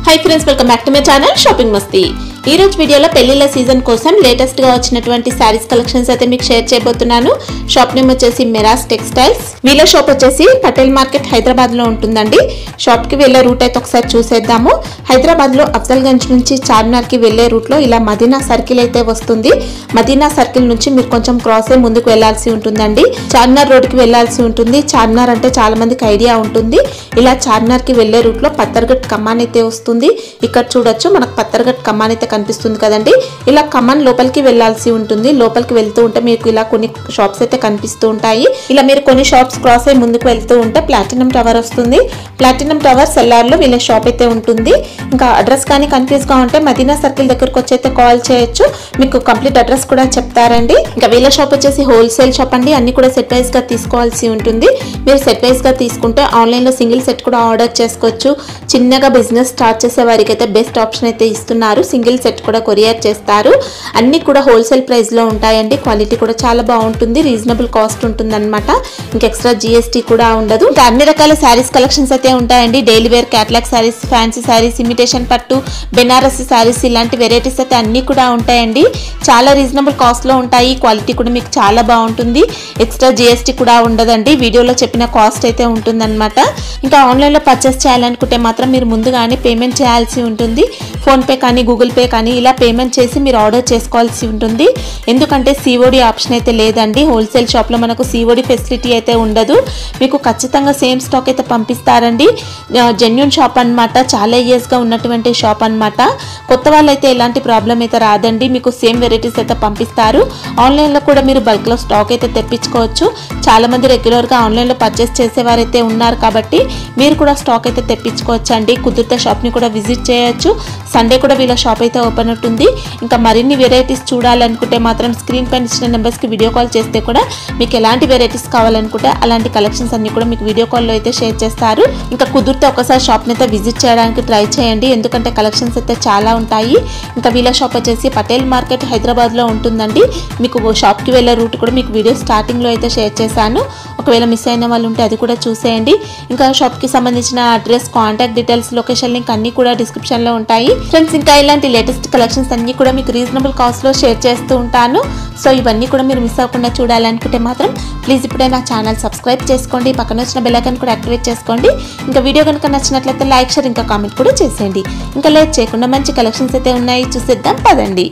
High friends welcome back to my channel shopping Masti. ఈ రోజు వీడియోలో పెళ్లిళ్ళ సీజన్ కోసం లేటెస్ట్ గా వచ్చినటువంటి సారీస్ కలెక్షన్స్ అయితే మీకు షేర్ చేయబోతున్నాను। షాప్ నేమ్ వచ్చేసి మెరాస్ టెక్స్టైల్స్। వీళ్ళ షాప్ వచ్చేసి పటేల్ మార్కెట్ హైదరాబాద్ లో ఉంటుందండి। షాప్ కి వెళ్ళే రూట్ అయితే ఒకసారి చూసేద్దాము। హైదరాబాద్ లో అఫ్జల్గంజ్ నుంచి చార్మినార్ కి వెళ్ళే రూట్ లో ఇలా మదీనా సర్కిల్ అయితే వస్తుంది। మదీనా సర్కిల్ నుంచి మీరు కొంచెం క్రాస్ అయ్యి ముందుకు వెళ్ళాల్సి ఉంటుందండి। చార్మినార్ రోడ్ కి వెళ్ళాల్సి ఉంటుంది। చార్మినార్ అంటే చాలా మందికి ఐడియా ఉంటుంది। ఇలా చార్మినార్ కి వెళ్ళే రూట్ లో పత్తర్గట్ కమాన్ అయితే వస్తుంది। ఇక్కడ చూడొచ్చు మనకు పత్తర్గట్ కమాన్ అయితే కనిపిస్తుంది కదండి। ఇలా కమాన్ లోపలికి వెళ్ళాల్సి ఉంటుంది। లోపలికి వెళ్తూ ఉంటే మీకు ఇలా కొన్ని షాప్స్ అయితే కనిపిస్తూ ఉంటాయి। ఇలా మీరు కొన్ని షాప్స్ క్రాస్ అయ్యి ముందుకు వెళ్తూ ఉంటే ప్లాటినం టవర్ వస్తుంది। ప్లాటినం టవర్ సెల్లార్ లో వీళ్ళ షాప్ అయితే ఉంటుంది। ఇంకా అడ్రస్ కానీ కన్ఫ్యూజ్ గా ఉంటే మదీనా సర్కిల్ దగ్గరకు వచ్చి అయితే కాల్ చేయొచ్చు, మీకు కంప్లీట్ అడ్రస్ కూడా చెప్తారండి। ఇంకా వీళ్ళ షాప్ వచ్చేసి హోల్సేల్ షాప్ అండి। అన్ని కూడా సెట్ వైజ్ గా తీసుకోవాల్సి ఉంటుంది। మీరు సెట్ వైజ్ గా తీసుకుంటే ఆన్లైన్ లో సింగిల్ సెట్ కూడా ఆర్డర్ చేసుకోవచ్చు। చిన్నగా బిజినెస్ స్టార్ట్ చేసే వారికి అయితే బెస్ట్ ఆప్షన్ అయితే ఇస్తున్నారు। సింగిల్ సెట్ కూడా కొరియర్ చేస్తారు। అన్ని కూడా హోల్సేల్ ప్రైస్ లో ఉంటాయండి। క్వాలిటీ కూడా చాలా బాగుంటుంది, రీజనబుల్ కాస్ట్ ఉంటుంది అనమాట। ఇంకా ఎక్స్ట్రా జిఎస్టీ కూడా ఉండదు। ఇంకా అన్ని రకాల శారీస్ కలెక్షన్స్ అయితే ఉంటాయండి। Daily wear, catalogue saris, fancy saris, imitation పట్టు, బెనారసి శారీస్ ఇలాంటి వెరైటీస్ అయితే అన్ని కూడా ఉంటాయండి। చాలా రీజనబుల్ కాస్ట్ లో ఉంటాయి। క్వాలిటీ కూడా మీకు చాలా బాగుంటుంది, ఎక్స్ట్రా జిఎస్టీ కూడా ఉండదండి। వీడియోలో చెప్పిన కాస్ట్ అయితే ఉంటుందన్నమాట। ఇంకా ఆన్లైన్ లో పర్చేస్ చేయాలనుకుంటే మాత్రం మీరు ముందుగానే పేమెంట్ చేయాల్సి ఉంటుంది। ఫోన్ పే కానీ గూగుల్ పే కానీ ఇలా పేమెంట్ చేసి మీరు ఆర్డర్ చేసుకోవాల్సి ఉంటుంది। ఎందుకంటే సిఓడి ఆప్షన్ అయితే లేదండి। హోల్సేల్ షాప్ లో మనకు సిఓడి ఫెసిలిటీ అయితే ఉండదు। మీకు ఖచ్చితంగా సేమ్ స్టాక్ అయితే పంపిస్తారండి। జెన్యూన్ షాప్ అన్నమాట, చాలా ఇయర్స్ గా ఉన్నటువంటి షాప్ అన్నమాట। కొత్త వాళ్ళైతే ఎలాంటి ప్రాబ్లం అయితే రాదండి, మీకు సేమ్ వెరైటీస్ అయితే పంపిస్తారు। ఆన్లైన్ లో కూడా మీరు బల్క్ లో స్టాక్ అయితే తెప్పించుకోవచ్చు। చాలా మంది రెగ్యులర్ గా ఆన్లైన్ లో పర్చేస్ చేసేవారైతే ఉన్నారు కాబట్టి మీరు కూడా స్టాక్ అయితే తెప్పించుకోవచ్చు అండి। కుదిరితే షాప్ ని కూడా విజిట్ చేయొచ్చు। సండే కూడా వీళ్ళ షాప్ అయితే ఓపెన్ ఉంటుంది। ఇంకా మరిన్ని వెరైటీస్ చూడాలనుకుంటే మాత్రం స్క్రీన్ పైన ఇచ్చిన నెంబర్స్ కి వీడియో కాల్ చేస్తే కూడా మీకు ఎలాంటి వెరైటీస్ కావాలనుకుంటే అలాంటి కలెక్షన్స్ అన్ని కూడా మీకు వీడియో కాల్ లో అయితే షేర్ చేస్తారు। ఇంకా కుదిరితే ఒకసారి షాప్ ని అయితే విజిట్ చేయడానికి ట్రై చేయండి, ఎందుకంటే కలెక్షన్స్ అయితే చాలా ఉంటాయి। ఇంకా వీళ్ళ షాప్ వచ్చేసి పటేల్ మార్కెట్ హైదరాబాద్ లో ఉంటుందండి। మీకు షాప్ కి వెళ్ళే రూట్ కూడా మీకు వీడియో స్టార్టింగ్ లో అయితే షేర్ చేశాను, ఒకవేళ మిస్ అయిన వాళ్ళు ఉంటే అది కూడా చూసేయండి। ఇంకా షాప్ కి సంబంధించిన address, contact details, location link అన్ని కూడా డిస్క్రిప్షన్ లో ఉంటాయి ఫ్రెండ్స్। ఇంకా ఇలాంటి లేటెస్ట్ కలెక్షన్స్ అన్ని కూడా మీకు రీజనబుల్ కాస్ట్ లో షేర్ చేస్తూ ఉంటాను। సో ఇవన్నీ కూడా మీరు మిస్ అవ్వకుండా చూడాలనుకుంటే మాత్రం ప్లీజ్ ఇప్పుడే నా ఛానల్ సబ్స్క్రైబ్ చేసుకోండి, పక్కన వచ్చిన బెల్ ఐకాన్ కూడా యాక్టివేట్ చేసుకోండి। ఇంకా వీడియో కనుక నచ్చినట్లయితే లైక్, షేర్, ఇంకా కామెంట్ కూడా చేసేయండి। ఇంకా లేట్ చేయకుండా మంచి కలెక్షన్స్ అయితే ఉన్నాయి, చూసేద్దాం పదండి।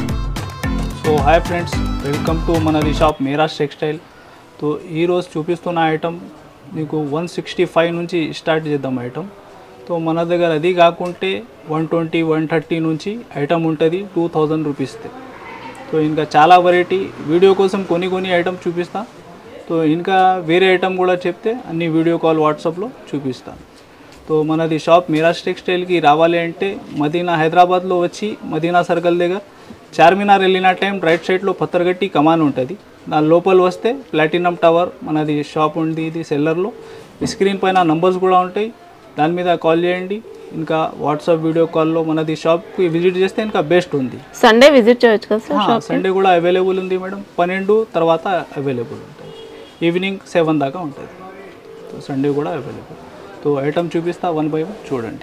So hi friends, welcome to మనది షాప్ మెరాస్ టెక్స్టైల్। तो ఈ రోజు చూపిస్తున్న ఐటమ్ మీకు 165 నుంచి స్టార్ట్ చేద్దాం ఐటమ్। तो మన దగ్గర అది కాకుంటే 120, 130 నుంచి ఐటమ్ ఉంటుంది 2000 రూపీస్ది। तो ఇంకా చాలా వెరైటీ వీడియో కోసం కొన్ని ఐటమ్ చూపిస్తా। तो ఇంకా వేరే ఐటమ్ కూడా చెప్తే అన్ని వీడియో కాల్ వాట్సాప్లో చూపిస్తాను। तो మనది షాప్ మెరాస్ టెక్స్టైల్కి రావాలి అంటే మదీనా హైదరాబాద్లో వచ్చి మదీనా సర్కిల్ దగ్గర చార్మినార్ వెళ్ళిన టైం రైట్ సైడ్లో పత్తర్గట్టి కమాన్ ఉంటుంది, దాని లోపల వస్తే ప్లాటినం టవర్ మనది షాప్ ఉంది। ఇది సెల్లర్లో స్క్రీన్ పైన నంబర్స్ కూడా ఉంటాయి, దాని మీద కాల్ చేయండి। ఇంకా వాట్సాప్ వీడియో కాల్లో మనది షాప్కి విజిట్ చేస్తే ఇంకా బెస్ట్ ఉంది। సండే విజిట్ చేయొచ్చు కదా సార్? సండే కూడా అవైలబుల్ ఉంది మేడం, 12 తర్వాత అవైలబుల్ ఉంటుంది, ఈవినింగ్ 7 దాకా ఉంటుంది। సండే కూడా అవైలబుల్। तो ఐటమ్ చూపిస్తా వన్ బై వన్ చూడండి।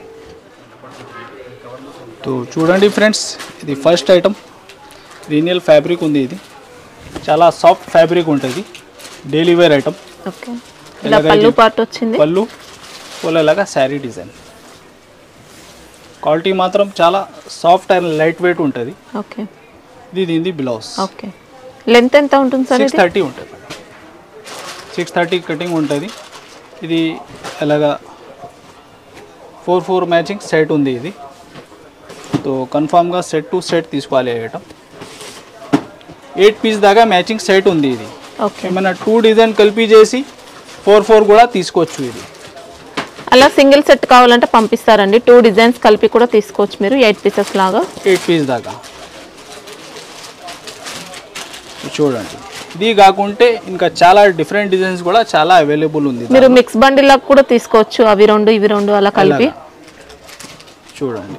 तो చూడండి ఫ్రెండ్స్, ఇది ఫస్ట్ ఐటమ్ రీనియల్ ఫ్యాబ్రిక్ ఉంది। ఇది చాలా సాఫ్ట్ ఫ్యాబ్రిక్ ఉంటుంది, డైలీ వేర్ ఐటమ్। ఓకే, ఇలా పల్లు పార్ట్ వచ్చింది, పల్లు పోలేలాగా శారీ డిజైన్, క్వాలిటీ మాత్రం చాలా సాఫ్ట్ అండ్ లైట్ వెయిట్ ఉంటుంది। ఓకే, ఇది దీని బ్లౌజ్। ఓకే, లెంత్ ఎంత ఉంటుంది సార్? 630 ఉంటుంది, 630 కటింగ్ ఉంటుంది। ఇది అలాగా 4 మ్యాచింగ్ సెట్ ఉంది ఇది। तो కన్ఫామ్గా సెట్ టు సెట్ తీసుకోవాలి ఐటమ్। 8 పీస్ దాకా మ్యాచింగ్ సెట్ ఉంది ఇది। ఓకే, ఏమైనా 2 డిజైన్ కలిపి చేసి 4 కూడా తీసుకోవచ్చు ఇది। అలా సింగిల్ సెట్ కావాలంటే పంపిస్తారండి, 2 డిజైన్స్ కలిపి కూడా తీసుకోవచ్చు మీరు, 8 పీసెస్ లాగా 8 పీస్ దాకా। చూడండి, ఇది కాకుంటే ఇంకా చాలా డిఫరెంట్ డిజైన్స్ కూడా చాలా అవైలబుల్ ఉంది, మీరు మిక్స్ బండిల్ లాగా కూడా తీసుకోవచ్చు, అవి రెండు ఇవి రెండు అలా కలిపి। చూడండి,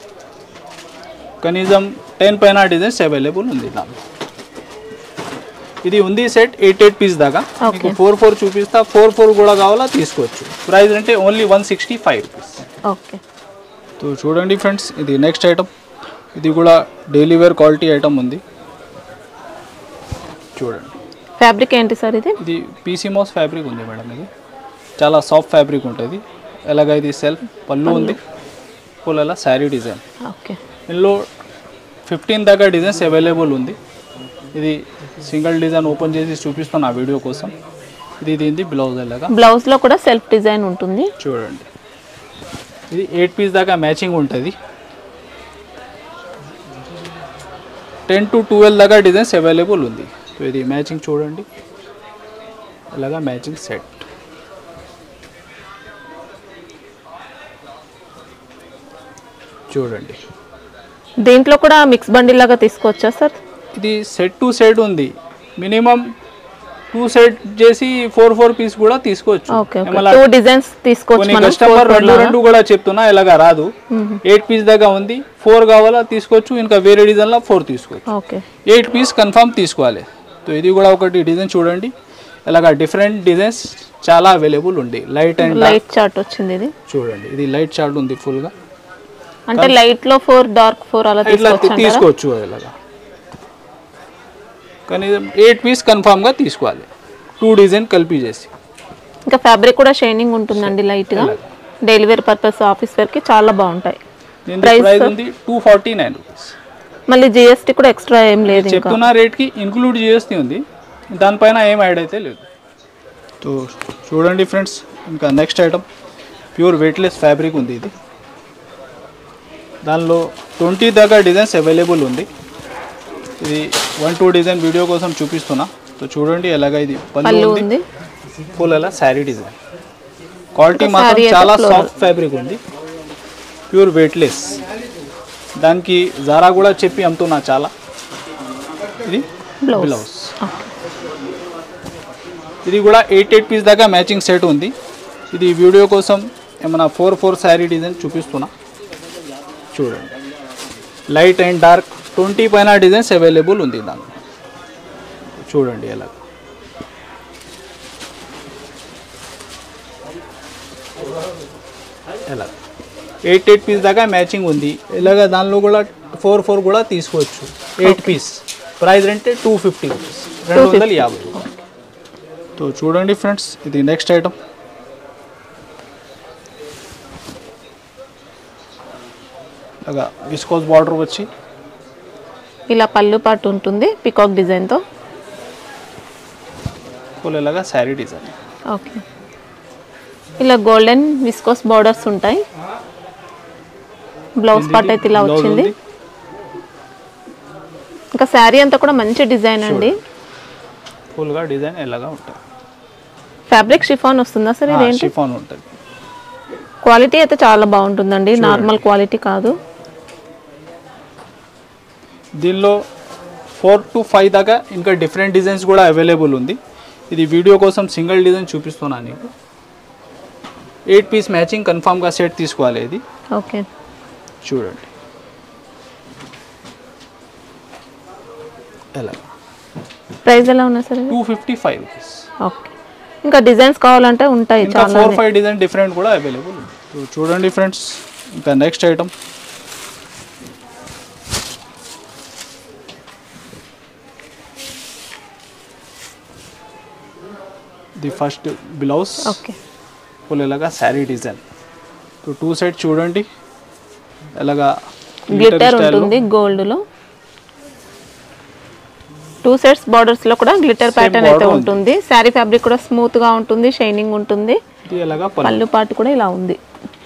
కనీసం 10 పైన డిజైన్స్ అవైలబుల్ ఉంది దాంట్లో। ఇది ఉంది సెట్ 8 పీస్ దాకా, మీకు 4 చూపిస్తా, 4 కూడా కావాలా తీసుకోవచ్చు। ప్రైస్ అంటే ఓన్లీ 165 రూపీస్। ఓకే, तो చూడండి ఫ్రెండ్స్, ఇది నెక్స్ట్ ఐటమ్. ఇది కూడా డైలీ వేర్ క్వాలిటీ ఐటమ్ ఉంది. చూడండి ఫ్యాబ్రిక్ ఏంటి సార్ ఇది? ఇది పీసీ మోస్ ఫ్యాబ్రిక్ ఉంది మేడం. ఇది చాలా సాఫ్ట్ ఫ్యాబ్రిక్ ఉంటుంది. ఎలాగ ఇది సెల్ఫ్ పళ్ళు ఉంది, ఫుల్ అలా శారీ డిజైన్. ఓకే, ఇందులో 15 దాకా డిజైన్స్ అవైలబుల్ ఉంది. ఇది సింగిల్ డిజైన్ ఓపెన్ చేసి చూపిస్తాను ఆ వీడియో కోసం. ఇది దీనిది బ్లౌజ్. అలాగా బ్లౌజ్లో కూడా సెల్ఫ్ డిజైన్ ఉంటుంది. చూడండి, ఇది 8 పీస్ దాకా మ్యాచింగ్ ఉంటుంది. 10 to 12 దాకా డిజైన్స్ అవైలబుల్ ఉంది. సో ఇది మ్యాచింగ్ చూడండి, ఇలాగా మ్యాచింగ్ సెట్. చూడండి, దీంట్లో కూడా మిక్స్ బండిల్ లాగా తీసుకోవచ్చా సార్? ఇది సెట్ టు సెట్ ఉంది. మినిమం 2 సెట్ చేసి 4 పీస్ కూడా తీసుకోవచ్చు. ఓకే, 2 డిజైన్స్ తీసుకోవచ్చు. కొన్ని కస్టమర్ రెండు కూడా చెప్తున్నా, ఇలాగా రాదు. 8 పీస్ దాకా ఉంది, 4 కావాలా తీసుకోవచ్చు. ఇంకా వేరే డిజైన్లో 4 తీసుకోవచ్చు. ఓకే, 8 పీస్ కన్ఫర్మ్ తీసుకోవాలి. సో ఇది కూడా ఒకటి డిజైన్ చూడండి, ఇలాగా డిఫరెంట్ డిజైన్స్ చాలా అవైలబుల్ ఉంది. లైట్ అండ్ లైట్ చార్ట్ వచ్చింది. ఇది చూడండి, ఇది లైట్ చార్ట్ ఉంది ఫుల్గా. అంటే లైట్ లో 4, డార్క్ 4 అలా తీసుకోవచ్చు. ఇలాగా కానీ 8 పీస్ కన్ఫర్మ్గా తీసుకోవాలి, 2 డిజైన్ కలిపి చేసి. ఇంకా ఫ్యాబ్రిక్ కూడా షైనింగ్ ఉంటుందండి లైట్గా. డైలీ వేర్ పర్పస్, ఆఫీస్ వేర్కి చాలా బాగుంటాయి. ప్రైస్ ఉంది 249 రూపీస్. మళ్ళీ జిఎస్టీ కూడా ఎక్స్ట్రా ఏం లేదు. చెప్తున్న రేట్కి ఇంక్లూడ్ జిఎస్టీ ఉంది, దానిపైన ఏం యాడ్ అయితే లేదు. సో చూడండి ఫ్రెండ్స్, ఇంకా next item pure weightless fabric ఉంది. ఇది దానిలో 20 దాకా డిజైన్స్ అవైలబుల్ ఉంది. ఇది 1-2 డిజైన్ వీడియో కోసం చూపిస్తున్నా. సో చూడండి, ఎలాగ ఇది పళ్ళు ఉంది, ఫుల్ అలా శారీ డిజైన్. క్వాలిటీ మాత్రం చాలా సాఫ్ట్ ఫ్యాబ్రిక్ ఉంది, ప్యూర్ వెయిట్లెస్. దానికి జారా కూడా చెప్పి అమ్ముతున్నా చాలా. ఇది బ్లౌజ్. ఇది కూడా 8 పీస్ దాకా మ్యాచింగ్ సెట్ ఉంది. ఇది వీడియో కోసం ఏమైనా 4 శారీ డిజైన్ చూపిస్తున్నా. చూడండి, లైట్ అండ్ డార్క్ 20 పైన డిజైన్స్ అవైలబుల్ ఉంది దాంట్లో. చూడండి, ఎలా ఎలా 8 పీస్ దాకా మ్యాచింగ్ ఉంది. ఇలాగ దానిలో కూడా 4 కూడా తీసుకోవచ్చు. 8 పీస్ ప్రైస్ అంటే 250 రూపీస్, 250. तो చూడండి ఫ్రెండ్స్, ఇది నెక్స్ట్ ఐటమ్. అలాగా విస్కోస్ బార్డర్ వచ్చి ఇలా పళ్ళు పాటు ఉంటుంది పికాక్ డిజైన్తో. ఫుల్ ఇలాగా శారీ డిజైన్. ఓకే, ఇలా గోల్డెన్ విస్కోస్ బార్డర్స్ ఉంటాయి. బ్లౌజ్ పార్ట్ అయితే ఇలా వచ్చింది. ఇంకా శారీ అంతా కూడా మంచి డిజైన్ అండి, ఫుల్గా డిజైన్ ఎలాగా ఉంటుంది. ఫ్యాబ్రిక్ షిఫాన్ వస్తుందా సార్? ఇదేంటి? షిఫాన్ ఉంటుంది. క్వాలిటీ అయితే చాలా బాగుంటుందండి, నార్మల్ క్వాలిటీ కాదు. దీనిలో 4 to 5 దాకా ఇంకా డిఫరెంట్ డిజైన్స్ కూడా అవైలబుల్ ఉంది. ఇది వీడియో కోసం సింగిల్ డిజైన్ చూపిస్తున్నాను నీకు. 8 పీస్ మ్యాచింగ్ కన్ఫామ్గా సెట్ తీసుకోవాలి. ఇది ఓకే, చూడండి ఎలా. ప్రైస్ ఎలా ఉన్నా సార్? 255 రూపీస్. ఓకే, ఇంకా డిజైన్స్ కావాలంటే ఉంటాయి ఇంకా 4-5 డిజైన్ డిఫరెంట్ కూడా అవైలబుల్ ఉంది. చూడండి ఫ్రెండ్స్, ఇంకా next item. The first blouse. Okay, full ఇలాగా శారీ డిజైన్. 2 సైడ్ చూడండి, ఇలాగా గ్లిటర్ ఉంటుంది గోల్డ్ లో. 2 సెట్స్ బార్డర్స్ లో కూడా గ్లిటర్ ప్యాటర్న్ అయితే ఉంటుంది. శారీ ఫ్యాబ్రిక్ కూడా స్మూత్ గా ఉంటుంది, షైనింగ్ ఉంటుంది. పళ్ళు పాటు కూడా ఇలా ఉంది.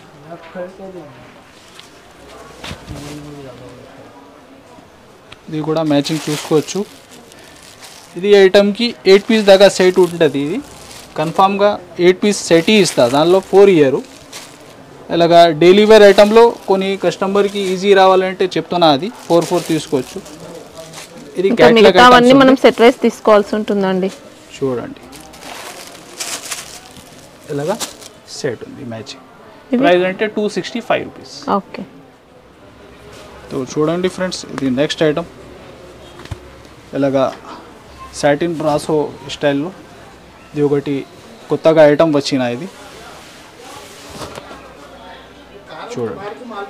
ఇది కూడా మ్యాచింగ్ చూసుకోవచ్చు. ఇది ఐటమ్కి 8 పీస్ దాకా సెట్ ఉంటుంది. ఇది కన్ఫామ్గా 8 పీస్ సెట్ ఇస్తా, దానిలో 4 ఇయర్. ఇలాగా డైలీ వేర్ ఐటంలో కొన్ని కస్టమర్కి ఈజీ రావాలంటే చెప్తున్నా, అది 4 తీసుకోవచ్చు. ఇది అవన్నీ మనం సెట్ వైస్ తీసుకోవాల్సి ఉంటుందండి. చూడండి, ఇలాగా సెట్ ఉంది మ్యాచింగ్. ప్రైస్ అంటే 265 రూపీస్. ఓకే, तो చూడండి ఫ్రెండ్స్, ఇది నెక్స్ట్ ఐటమ్. ఇలాగా సాటిన్ బ్రాసో స్టైల్లో ఇది ఒకటి కొత్తగా ఐటమ్ వచ్చిన. ఇది చూడండి.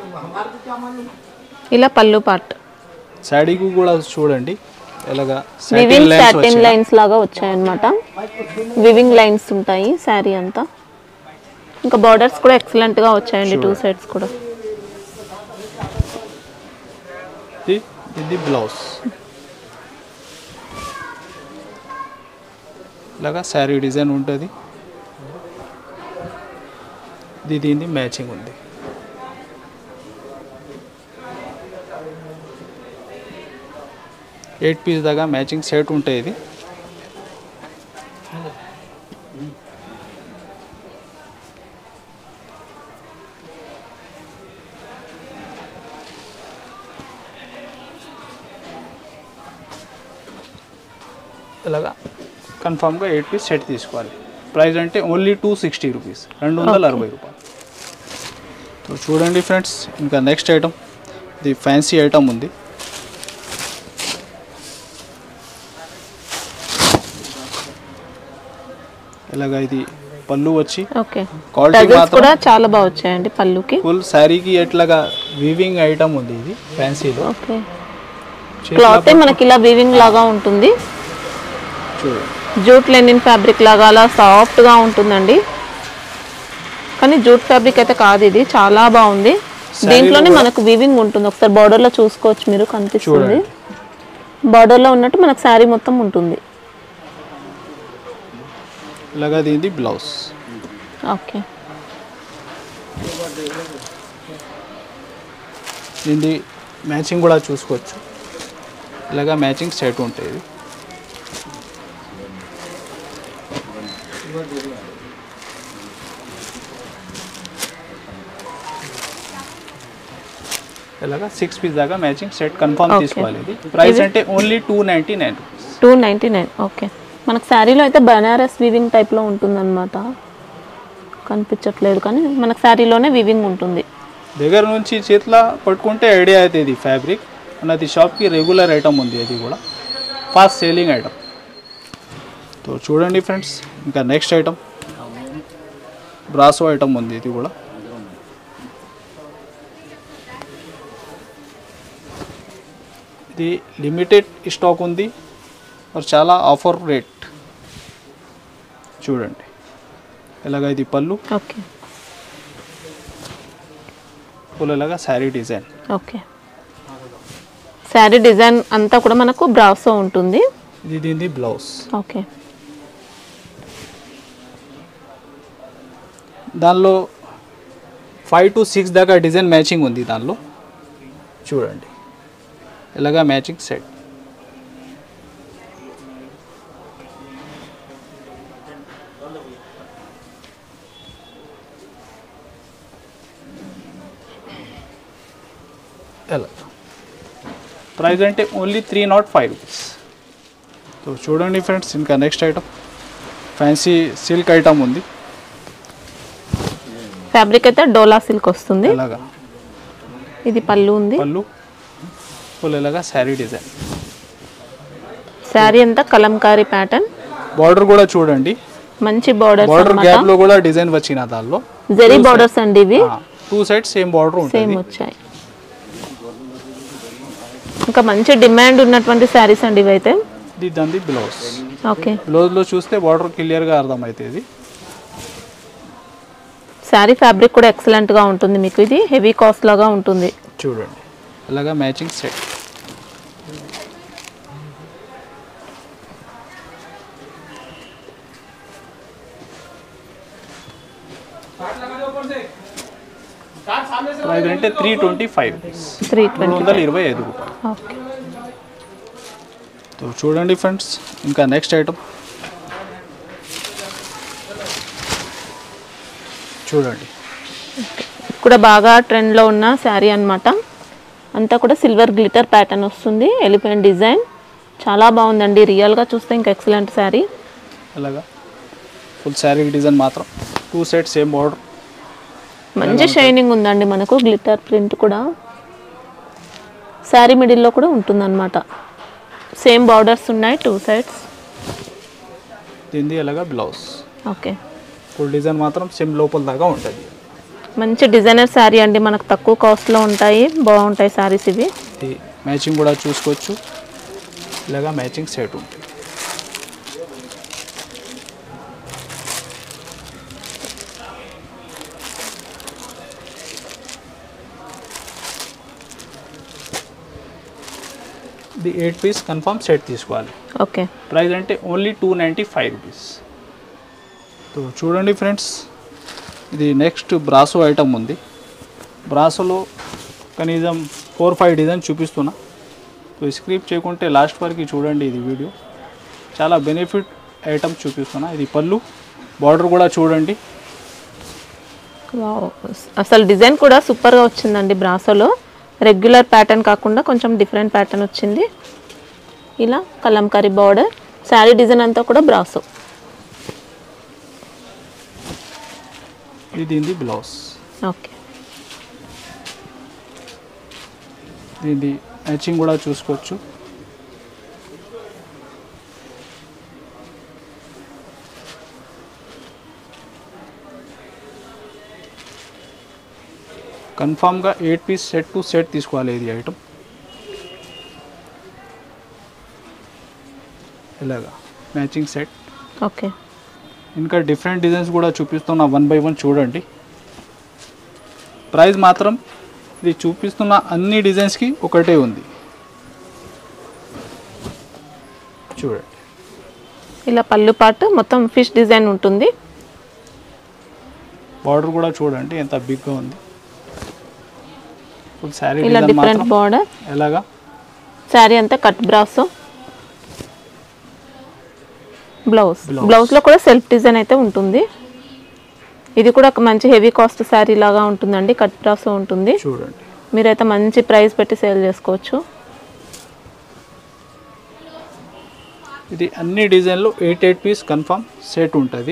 ఇలా పళ్ళు పార్ట్ శారీకి కూడా చూడండి ఎలాగా వివింగ్ సాటిన్ లైన్స్ లాగా వచ్చాయన్నమాట. వివింగ్ లైన్స్ ఉంటాయి శారీ అంతా. ఇంకా బార్డర్స్ కూడా ఎక్సలెంట్ గా వచ్చాయండి, 2 సైడ్స్ కూడా. ఇది బ్లౌజ్ ఇలాగా శారీ డిజైన్ ఉంటుంది. ఇది దీన్ని మ్యాచింగ్ ఉంది. ఎయిట్ పీస్ దాకా మ్యాచింగ్ సెట్ ఉంటాయి. ఇది ఇలాగా కన్ఫామ్గా 8 పీస్ సెట్ తీసుకోవాలి. ప్రైస్ అంటే ఓన్లీ 260 రూపీస్, 260 రూపాయలు. సో చూడండి ఫ్రెండ్స్, ఇంకా నెక్స్ట్ ఐటమ్ ఇది ఫ్యాన్సీ ఐటమ్ ఉంది. ఇలాగా ఇది పళ్ళు వచ్చి క్వాలిటీ కూడా చాలా బాగా వచ్చాయండి పళ్ళుకి. ఫుల్ శారీకి ఎట్లాగా వీవింగ్ ఐటమ్ ఉంది. ఇది ఫ్యాన్సీలో క్లాత్ మనకి ఇలా వీవింగ్ లాగా ఉంటుంది. జూట్ లెనిన్ ఫ్యాబ్రిక్ లాగా అలా సాఫ్ట్ గా ఉంటుందండి. కానీ జూట్ ఫ్యాబ్రిక్ అయితే కాదు, ఇది చాలా బాగుంది. దీంట్లోనే మనకు వీవింగ్ ఉంటుంది. ఒకసారి బార్డర్ లో చూసుకోవచ్చు, మీరు కనిపిస్తుంది. బార్డర్ లో ఉన్నట్టు మనకు శారీ మొత్తం ఉంటుంది. ఇలాగా దీని బ్లౌజ్. ఓకే, దీని మ్యాచింగ్ కూడా చూసుకోవచ్చు. ఇలాగా మ్యాచింగ్ సెట్ ఉంటుంది. ఇలాగా 6 పీస్ దాకా మ్యాచింగ్ సెట్ కన్ఫర్మ్ తీసుకోవాలి. ఇది ప్రైస్ అంటే ఓన్లీ 299 రూపీస్. 299. ఓకే, మనకు శారీలో అయితే బనారస్ వీవింగ్ టైప్లో ఉంటుందన్నమాట. కనిపించట్లేదు కానీ మనకు శారీలోనే వీవింగ్ ఉంటుంది. దగ్గర నుంచి చేతిలో పట్టుకుంటే ఐడియా అవుతుంది. ఇది ఫ్యాబ్రిక్ మనది షాప్కి రెగ్యులర్ ఐటమ్ ఉంది. అది కూడా ఫాస్ట్ సేలింగ్ ఐటమ్. సో చూడండి ఫ్రెండ్స్, ఇంకా నెక్స్ట్ ఐటమ్ బ్రాసో ఐటమ్ ఉంది. ఇది కూడా ఇది లిమిటెడ్ స్టాక్ ఉంది, మరి చాలా ఆఫర్ రేట్. చూడండి ఇలాగా ఇది పళ్ళు. ఓకే, ఫుల్ ఇలాగా sari design. Okay, sari design అంతా కూడా మనకు బ్రాసో ఉంటుంది. ఇది దీని బ్లౌజ్. ఓకే, దానిలో 5 to 6 దాకా డిజైన్ మ్యాచింగ్ ఉంది. దానిలో చూడండి ఇలాగా మ్యాచింగ్ సెట్. ఎలా ప్రైస్ అంటే ఓన్లీ 305 రూపీస్. సో చూడండి ఫ్రెండ్స్, ఇంకా next item fancy silk item ఉంది. ఫ్యాబ్రిక్ అయితే డోలా సిల్క్ వస్తుంది. ఇలాగా ఇది పళ్ళు ఉంది. పళ్ళు ఫుల్ ఇలాగా శారీ డిజైన్. శారీ అంతా కలంకారీ ప్యాటర్న్. బార్డర్ కూడా చూడండి, మంచి బార్డర్. బార్డర్ గ్యాప్ లో కూడా డిజైన్ వచ్చిన దానిలో జరీ బార్డర్స్ అండి ఇవి. 2 సైడ్స్ సేమ్ బార్డర్ ఉంటుంది. సేమ్ వచ్చాయి. ఇంకా మంచి డిమాండ్ ఉన్నటువంటి శారీస్ అండి ఇవైతే. ఇది దాని బ్లౌజ్. ఓకే, బ్లౌజ్ లో చూస్తే బార్డర్ క్లియర్ గా అర్థమవుతుంది. శారీ ఫ్యాబ్రిక్ కూడా ఎక్సలెంట్ గా ఉంటుంది. మీకు ఇది హెవీ కాస్ట్ లాగా ఉంటుంది. చూడండి ఇలాగా మ్యాచింగ్ సెట్. ప్రైస్ అంటే 325 325 రూపాయలు. ఓకే, సో చూడండి ఫ్రెండ్స్, ఇంకా నెక్స్ట్ ఐటమ్ చూడండి. కూడా బాగా ట్రెండ్లో ఉన్న శారీ అన్నమాట. అంతా కూడా సిల్వర్ గ్లిటర్ ప్యాటర్న్ వస్తుంది. ఎలిఫెంట్ డిజైన్ చాలా బాగుందండి. రియల్గా చూస్తే ఇంకా ఎక్సలెంట్ శారీ. అలాగా ఫుల్ శారీ డిజైన్ మాత్రం 2 సైడ్స్ సేమ్ బార్డర్. మంచి షైనింగ్ ఉందండి. మనకు గ్లిటర్ ప్రింట్ కూడా శారీ మిడిల్లో కూడా ఉంటుందన్నమాట. సేమ్ బార్డర్స్ ఉన్నాయి 2 సైడ్స్. దీనిది అలాగా బ్లౌజ్. ఓకే, ఫుల్ డిజైన్ మాత్రం సేమ్ లోపల దాకా ఉంటుంది. మంచి డిజైనర్ శారీ అండి, మనకు తక్కువ కాస్ట్లో ఉంటాయి, బాగుంటాయి శారీస్ ఇవి. ఇది మ్యాచింగ్ కూడా చూసుకోవచ్చు, ఇలాగా మ్యాచింగ్ సెట్ ఉంటుంది. ఇది 8 పీస్ కన్ఫర్మ్ సెట్ తీసుకోవాలి. ఓకే, ప్రైస్ అంటే ఓన్లీ 295 రూపీస్. సో చూడండి ఫ్రెండ్స్, ఇది నెక్స్ట్ బ్రాసో ఐటమ్ ఉంది. బ్రాసోలో కనీసం 4-5 డిజైన్ చూపిస్తున్నా. సో స్క్రిప్ట్ చేయకుంటే లాస్ట్ వరకు చూడండి ఇది వీడియో. చాలా బెనిఫిట్ ఐటమ్ చూపిస్తున్నా. ఇది పళ్ళు, బార్డర్ కూడా చూడండి. వావ్, అసలు డిజైన్ కూడా సూపర్గా వచ్చిందండి. బ్రాసోలో రెగ్యులర్ ప్యాటర్న్ కాకుండా కొంచెం డిఫరెంట్ ప్యాటర్న్ వచ్చింది. ఇలా కలంకారీ బార్డర్, శారీ డిజైన్ అంతా కూడా బ్రాసో. ఇది దీని బ్లౌజ్. ఓకే, దీని మ్యాచింగ్ కూడా చూసుకోవచ్చు. కన్ఫామ్గా 8 పీస్ సెట్ టు సెట్ తీసుకోవాలి ఇది ఐటమ్. ఇలాగా మ్యాచింగ్ సెట్. ఓకే, ఇంకా డిఫరెంట్ డిజైన్స్ కూడా చూపిస్తున్నా, 1 by 1 చూడండి. ప్రైస్ మాత్రం ఇది చూపిస్తున్న అన్ని డిజైన్స్కి ఒకటే ఉంది. చూడండి, ఇలా పళ్ళు పాటు మొత్తం ఫిష్ డిజైన్ ఉంటుంది. బార్డర్ కూడా చూడండి ఎంత బిగ్గా ఉంది. శారీ ఇలా డిఫరెంట్ బార్డర్, ఎలాగా శారీ అంతా కట్ బ్రాసో. బ్లౌజ్ లో కూడా సెల్ఫ్ డిజైన్ అయితే ఉంటుంది. ఇది కూడా ఒక మంచి హెవీ కాస్ట్ శారీ లాగా ఉంటుందండి, కట్ బ్రాసో ఉంటుంది. చూడండి, మీరైతే మంచి ప్రైస్ పెట్టి సేల్ చేసుకోవచ్చు. ఇది అన్ని డిజైన్లు 8 పీస్ కన్ఫర్మ్ సెట్ ఉంటుంది.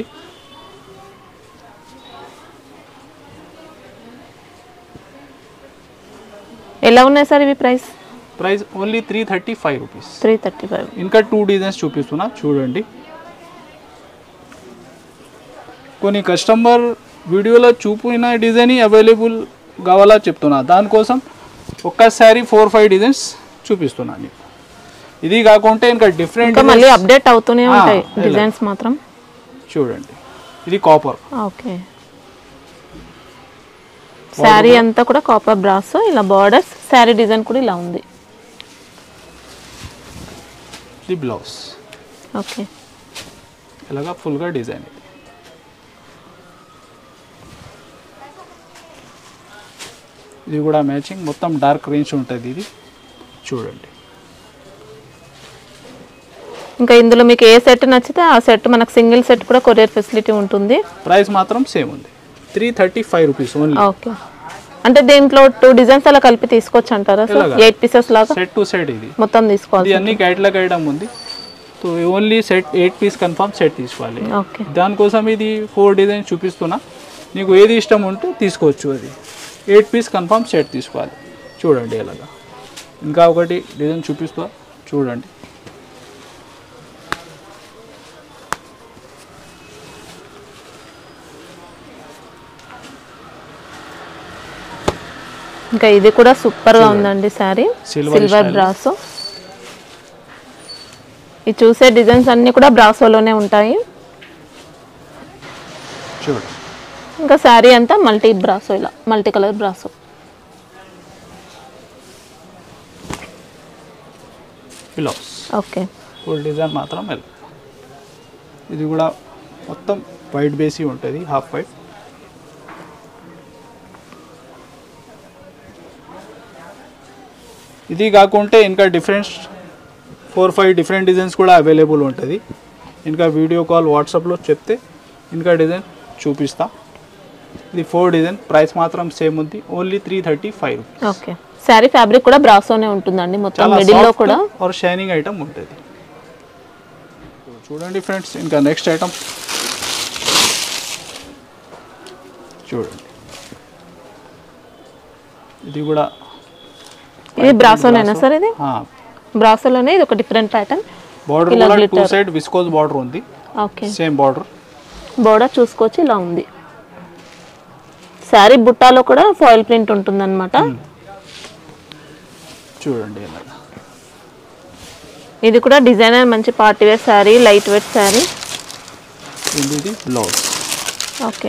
ఎలా ఉన్నాయి సార్ ఇవి ప్రైస్ ఓన్లీ 335 రూపీస్. 335. ఇంకా 2 డిజైన్స్ చూపిస్తున్నా చూడండి. కొన్ని కస్టమర్ వీడియోలో చూపిన డిజైన్ అవైలబుల్ కావాలా చెప్తున్నా, దానికోసం ఒక్కసారి 4-5 డిజైన్స్ చూపిస్తున్నాను. ఇది కాకుంటే ఇంకా డిఫరెంట్ మళ్ళీ అప్డేట్ అవుతూనే ఉంటాయి డిజైన్స్ మాత్రం. చూడండి, ఇది కాపర్. ఓకే, శారీ అంతా కూడా కాపర్ బ్రాసో. ఇలా బార్డర్స్, శారీ డిజైన్ కూడా ఇలా ఉంది. ఇది బ్లౌజ్. ఓకే, ఇలాగా ఫుల్గా డిజైన్. ఇది కూడా మ్యాచింగ్ మొత్తం డార్క్ రేంజ్ ఉంటుంది. ఇది చూడండి. ఇంకా ఇందులో మీకు ఏ సెట్ నచ్చితే ఆ సెట్, మనకు సింగిల్ సెట్ కూడా కొరియర్ ఫెసిలిటీ ఉంటుంది. ప్రైస్ మాత్రం సేమ్ ఉంది, 335 రూపీస్ ఓన్లీ. ఓకే, అంటే దీంట్లో 2 డిజైన్స్ అలా కలిపి తీసుకోవచ్చు అంటారా సార్? 8 పీసెస్ లాగా సెట్ టు సెట్ ఇది మొత్తం తీసుకోవాలి. ఇది అన్ని క్యాటలాగ్ ఐటమ్ ఉంది. So only set 8 piece confirm set తీసుకోవాలి. ఓకే, దానికోసం ఇది 4 డిజైన్ చూపిస్తున్నా, నీకు ఏది ఇష్టం ఉంటే తీసుకోవచ్చు. అది 8 పీస్ కన్ఫర్మ్ సెట్ తీసుకోవాలి. చూడండి ఇలాగా. ఇంకా ఒకటి డిజైన్ చూపిస్తా చూడండి. ఇంకా ఇది కూడా సూపర్ గా ఉందండి శారీ, సిల్వర్ బ్రాసో. ఈ చూసే డిజైన్స్ అన్ని కూడా బ్రాసోలోనే ఉంటాయి. చూడండి, ఇంకా శారీ అంతా మల్టీ బ్రాసో, ఇలా multi colour brasso. Blouse. Okay, full design మాత్రం ఇది కూడా మొత్తం వైట్ బేసి ఉంటుంది, హాఫ్ వైట్. ఇది కాకుంటే ఇంకా డిఫరెంట్ 4-5 డిఫరెంట్ డిజైన్స్ కూడా అవైలబుల్ ఉంటుంది. ఇంకా వీడియో కాల్ వాట్సాప్లో చెప్తే ఇంకా డిజైన్ చూపిస్తా. ఇది 4 డిజైన్, ప్రైస్ మాత్రం సేమ్ ఉంది, only 335 rupees. Okay, sari fabric కూడా బ్రాసోనే ఉంటుందండి, మొత్తం మిడిల్ లో కూడా और షైనింగ్ ఐటమ్ ఉంటుంది. చూడండి ఫ్రెండ్స్, ఇంకా నెక్స్ట్ ఐటమ్ చూడండి. ఇది కూడా ఇది బ్రాసోనేనా సార్? ఇది బ్రాసోలోనే, ఇది ఒక డిఫరెంట్ ప్యాటర్న్. బార్డర్ కూడా 2 సైడ్ విస్కోస్ బార్డర్ ఉంది. ఓకే, సేమ్ బార్డర్ చూసుకోవచ్చు, ఇలా ఉంది. శారీ బుట్టాలో కూడా ఫాయిల్ ప్రింట్ ఉంటుందన్నమాట. చూడండి ఇలాగా. ఇది కూడా డిజైనర్ మంచి party wear sari, light weight sari. ఇది బ్లౌజ్. ఓకే.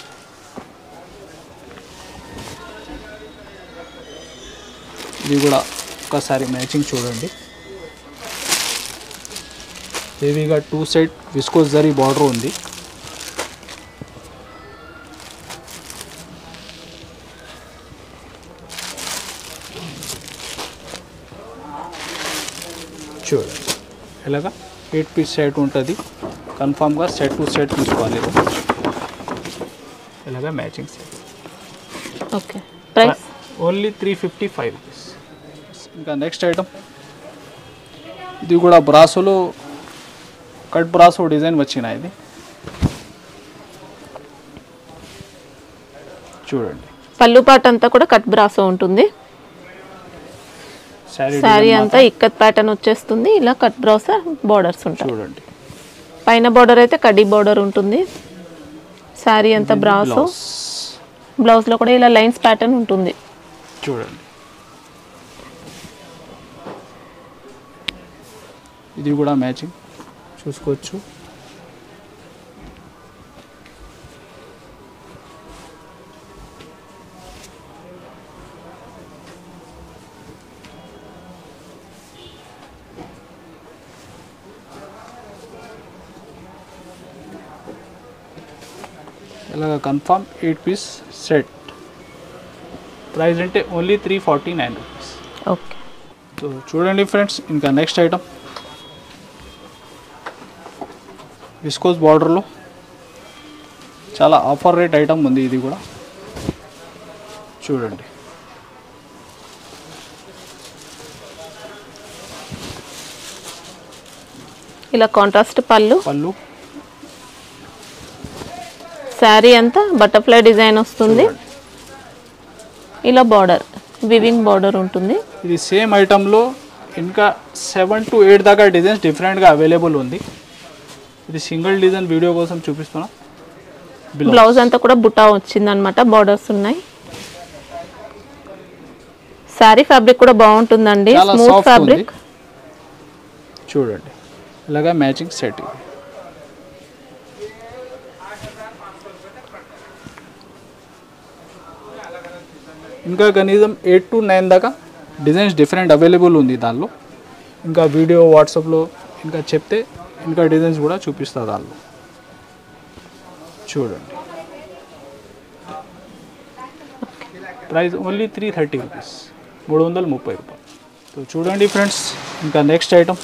ఇది కూడా ఒకసారి మ్యాచింగ్ చూడండి. హెవీగా 2 సైడ్ విస్కోస్ జరీ బార్డర్ ఉంది. చూడండి ఇలాగా 8 పీస్ సెట్ ఉంటుంది. కన్ఫామ్గా సెట్ టు సెట్ తీసుకోవాలి. ఇలాగా matching set. Okay. Price only 355 rupees. ఇంకా నెక్స్ట్ ఐటమ్, ఇది కూడా బ్రాసోలో కట్ బ్రాసో డిజైన్ వచ్చిన ఇది. చూడండి పళ్ళు పాట అంతా కూడా కట్ బ్రాసో ఉంటుంది. శారీ అంతా ఇక్కత్ ప్యాటర్న్ వచ్చేస్తుంది. ఇలా కట్ బ్రాసో బోర్డర్స్ ఉంటాయి. చూడండి పైన బోర్డర్ అయితే కడ్డీ బోర్డర్ ఉంటుంది. శారీ అంతా బ్రాసో, బ్లౌజ్ లో కూడా ఇలా లైన్స్ ప్యాటర్న్ ఉంటుంది. చూడండి ఇది కూడా మ్యాచింగ్ చూసుకోవచ్చు. ఇలాగా కన్ఫామ్ 8 పీస్ సెట్. ప్రైస్ అంటే ఓన్లీ 349 రూపీస్. ఓకే. సో చూడండి ఫ్రెండ్స్, ఇంకా నెక్స్ట్ ఐటమ్ విస్కోస్ బార్డర్లో చాలా ఆఫర్ రేట్ ఐటమ్ ఉంది. ఇది కూడా చూడండి. ఇలా కాంట్రాస్ట్ పళ్ళు, శారీ అంతా బటర్ఫ్లై డిజైన్ వస్తుంది. ఇలా బార్డర్ వివింగ్ బార్డర్ ఉంటుంది. ఇది సేమ్ ఐటమ్లో ఇంకా 7 to 8 దాకా డిజైన్స్ డిఫరెంట్గా అవైలబుల్ ఉంది. ఇది సింగిల్ డిజైన్ వీడియో కోసం చూపిస్తున్నా. బ్లౌజ్ అంతా కూడా బుటా వచ్చిందనమాట, బార్డర్స్ ఉన్నాయి. శారీ ఫ్యాబ్రిక్ కూడా బాగుంటుందండి, స్మూత్ ఫ్యాబ్రిక్. చూడండి ఇలాగా మ్యాచింగ్ సెట్. ఇంకా కనీసం 8 to 9 దాకా డిజైన్స్ డిఫరెంట్ అవైలబుల్ ఉంది దానిలో. ఇంకా వీడియో వాట్సాప్లో ఇంకా చెప్తే ఇంకా డిజైన్స్ కూడా చూపిస్తా దానిలో. చూడండి ప్రైస్ ఓన్లీ 330 రూపీస్, 330 రూపాయలు. సో చూడండి ఫ్రెండ్స్, ఇంకా నెక్స్ట్ ఐటమ్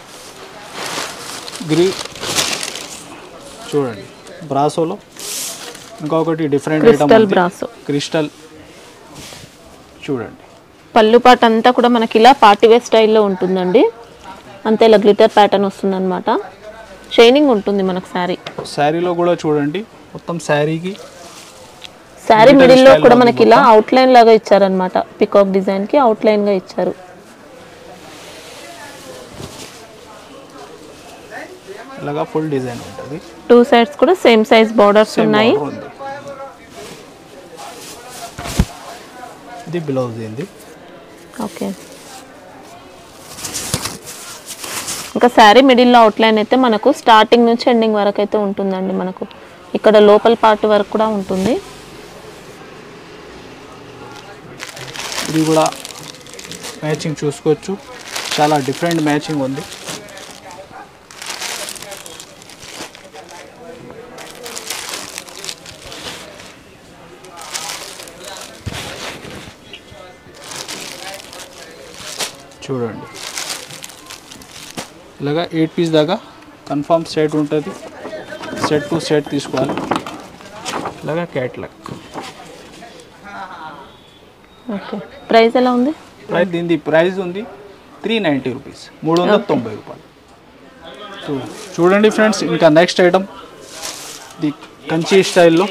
చూడండి బ్రాసోలో ఇంకొకటి డిఫరెంట్ ఐటమ్ బ్రాసో క్రిస్టల్. చూడండి పళ్ళు పాట అంతా కూడా మనకి ఇలా పార్టీ వేర్ స్టైల్లో ఉంటుందండి. అంతే ఇలా గ్లిటర్ ప్యాటర్న్ వస్తుంది అనమాట. షైనింగ్ ఉంటుంది మనకు శారీ. శారీలో కూడా చూడండి మొత్తం శారీకి శారీ మిడిల్ లో కూడా మనకి ఇలా అవుట్ లైన్ లాగా ఇచ్చారనమాట. పికాక్ డిజైన్ కి అవుట్ లైన్ గా ఇచ్చారు. ఇలాగా ఫుల్ డిజైన్ ఉంటుంది. 2 సైడ్స్ కూడా సేమ్ సైజ్ బార్డర్స్ ఉన్నాయి. ఇది బ్లౌజ్ ఏంది. ఓకే. ఇంకా శారీ మిడిల్ లో అవుట్ లైన్ అయితే మనకు స్టార్టింగ్ నుంచి ఎండింగ్ వరకు అయితే ఉంటుందండి. మనకు ఇక్కడ లోపల పార్ట్ వరకు కూడా ఉంటుంది. ఇది కూడా మ్యాచింగ్ చూసుకోవచ్చు, చాలా డిఫరెంట్ మ్యాచింగ్ ఉంది. చూడండి ఇలాగా 8 పీస్ దాకా కన్ఫామ్ సెట్ ఉంటుంది. సెట్ టు సెట్ తీసుకోవాలి. ఇలాగా క్యాట్లాగ్. ఓకే. ప్రైస్ ఎలా ఉంది? దీని ప్రైస్ ఉంది 390 రూపీస్, 390 రూపాయలు. సో చూడండి ఫ్రెండ్స్, ఇంకా నెక్స్ట్ ఐటమ్ ది కంచి స్టైల్లో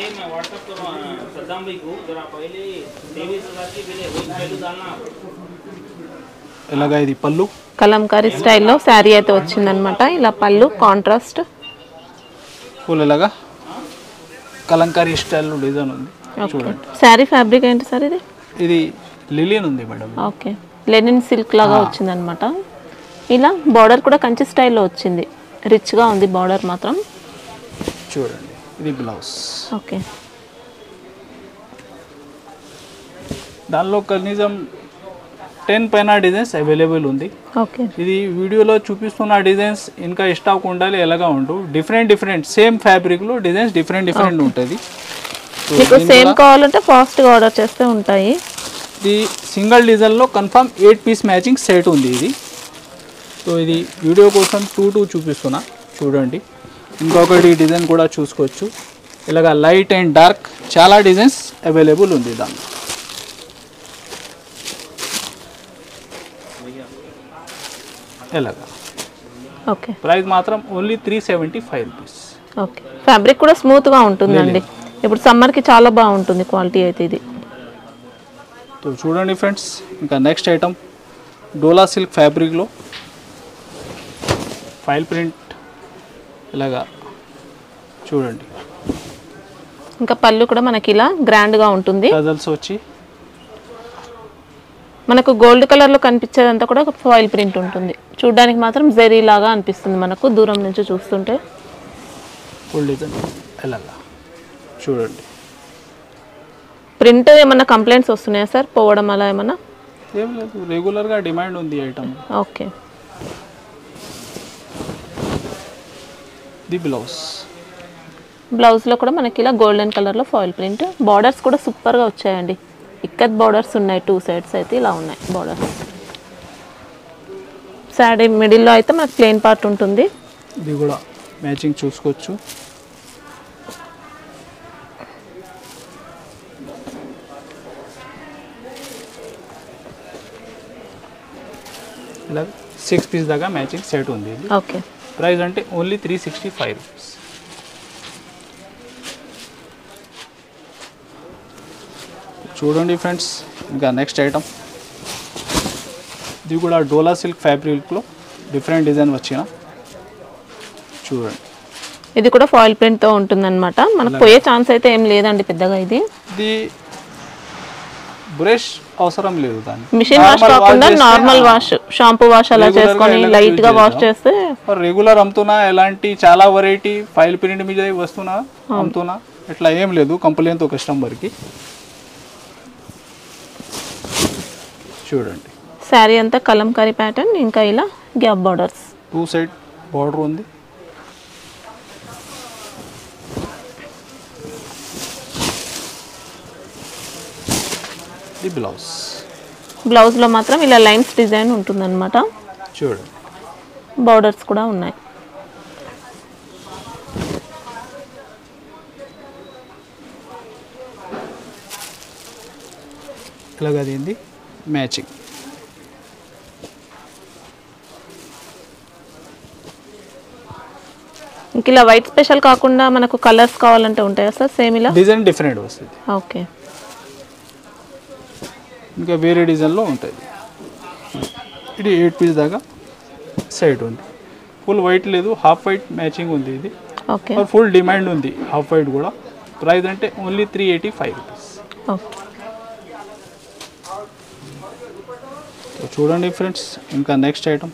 ఇలాగా ఇది పళ్ళు కలంకారీ స్టైల్లో శారీ అయితే వచ్చిందనమాట. ఇలా పళ్ళు కాంట్రాస్ట్ ఫుల్ ఇలాగా కలంకారీ స్టైల్లో డిజైన్ ఉంది. చూడండి. శారీ ఫ్యాబ్రిక్ ఏంటి సార్ ఇది? ఇది లిలియన్ ఉంది మేడం. ఓకే, లెనిన్ సిల్క్ లాగా వచ్చిందనమాట. ఇలా బార్డర్ కూడా కంచి స్టైల్లో వచ్చింది, రిచ్గా ఉంది బార్డర్ మాత్రం. చూడండి, ఇది బ్లౌజ్. ఓకే, దానిలో కనీసం 10 పైన డిజైన్స్ అవైలబుల్ ఉంది. ఓకే, ఇది వీడియోలో చూపిస్తున్న డిజైన్స్ ఇంకా స్టాక్ ఉండాలి ఎలాగా ఉండు, డిఫరెంట్ సేమ్ ఫ్యాబ్రిక్లో డిజైన్స్ డిఫరెంట్ ఉంటుంది. మీకు సేమ్ కావాలంటే ఫాస్ట్గా ఆర్డర్ చేస్తే ఉంటాయి. ఇది సింగిల్ డిజైన్లో కన్ఫర్మ్ 8 పీస్ మ్యాచింగ్ సెట్ ఉంది ఇది. సో ఇది వీడియో కోసం 2 చూపిస్తున్నా, చూడండి. ఇంకొకటి డిజైన్ కూడా చూసుకోవచ్చు. ఇలాగా లైట్ అండ్ డార్క్ చాలా డిజైన్స్ అవైలబుల్ ఉంది దాంట్లో. ఇలాగా ఓకే, ప్రైస్ మాత్రం ఓన్లీ 375 రూపీస్. ఓకే, ఫ్యాబ్రిక్ కూడా స్మూత్గా ఉంటుందండి. ఇప్పుడు సమ్మర్కి చాలా బాగుంటుంది క్వాలిటీ అయితే ఇది. సో చూడండి ఫ్రెండ్స్, ఇంకా నెక్స్ట్ ఐటమ్ డోలా సిల్క్ ఫ్యాబ్రిక్లో ఫైల్ ప్రింట్ ఇలాగా చూడండి. ఇంకా పళ్ళు కూడా మనకి ఇలా గ్రాండ్గా ఉంటుంది. కజల్స్ వచ్చి మనకు గోల్డ్ కలర్లో కనిపించేదంతా కూడా ఫాయిల్ ప్రింట్ ఉంటుంది. చూడడానికి మాత్రం జెరీ లాగా అనిపిస్తుంది మనకు దూరం నుంచి చూస్తుంటే. ఫుల్ డిజైన్ ఇలాగా చూడండి. ప్రింట్ ఏమన్నా కంప్లైంట్స్ వస్తున్నాయా సార్, పోవడం అలా ఏమన్నా? ఏం లేదు, రెగ్యులర్గా డిమాండ్ ఉంది ఐటమ్. Okay, the blouse. బ్లౌజ్లో కూడా మనకి ఇలా గోల్డెన్ కలర్లో ఫాయిల్ ప్రింట్. బార్డర్స్ కూడా సూపర్గా వచ్చాయండి. ఇక్కత్ బార్డర్స్ ఉన్నాయి, 2 సైడ్స్ అయితే ఇలా ఉన్నాయి బార్డర్స్. శారీ మిడిల్లో అయితే మనకు ప్లెయిన్ పార్ట్ ఉంటుంది. ఇది కూడా మ్యాచింగ్ చూసుకోవచ్చు. ఇలా 6 పీస్ దాకా మ్యాచింగ్ సెట్ ఉంది ఇది. ఓకే, ప్రైస్ అంటే ఓన్లీ 365 రూపీస్. చూడండి ఫ్రెండ్స్, ఇంకా నెక్స్ట్ ఐటమ్ ఇది కూడా డోలా సిల్క్ ఫ్యాబ్రిక్లో డిఫరెంట్ డిజైన్ వచ్చిన చూడండి. ఇది కూడా ఫాయిల్ ప్రింట్తో ఉంటుందన్నమాట. మనకు పోయే ఛాన్స్ అయితే ఏం లేదండి పెద్దగా. ఇది బ్రష్ అవసరం లేదు, దాన్ని మిషన్ వాష్ కాకుండా నార్మల్ వాష్, షాంపూ వాష్ అలా చేసుకొని లైట్ గా వాష్ చేస్తే. రెగ్యులర్ అమ్ముతున్నా, ఎలాంటి చాలా వెరైటీ ఫైల్ ప్రింట్ మీద వస్తున్నా అమ్ముతున్నా, ఇట్లా ఏం లేదు. కంప్లైంట్ తో కస్టమర్కి చూడండి. శారీ అంతా కలంకారీ ప్యాటర్న్, ఇంకా ఇలా గ్యాప్ బార్డర్స్, 2 సైడ్ బార్డర్ ఉంది. ఇది బ్లౌజ్. బ్లౌజ్లో మాత్రం ఇలా లైన్స్ డిజైన్ ఉంటుందన్నమాట. చూడండి, బార్డర్స్ కూడా ఉన్నాయి. ఇలాగ అదింది మ్యాచింగ్. ఇంక ఇలా వైట్ స్పెషల్ కాకుండా మనకు కలర్స్ కావాలంటే ఉంటాయా సార్? సేమ్ ఇలా డిజైన్ డిఫరెంట్ వస్తుంది. ఓకే, ఇంకా వేరే డిజైన్లో ఉంటుంది. ఇది 8 పీస్ దాకా సైడ్ ఉంది. ఫుల్ వైట్ లేదు, హాఫ్ వైట్ మ్యాచింగ్ ఉంది ఇది. ఓకే, ఫుల్ డిమాండ్ ఉంది హాఫ్ వైట్ కూడా. ప్రైస్ అంటే ఓన్లీ 385 రూపీస్. ఓకే, చూడండి ఫ్రెండ్స్, ఇంకా నెక్స్ట్ ఐటమ్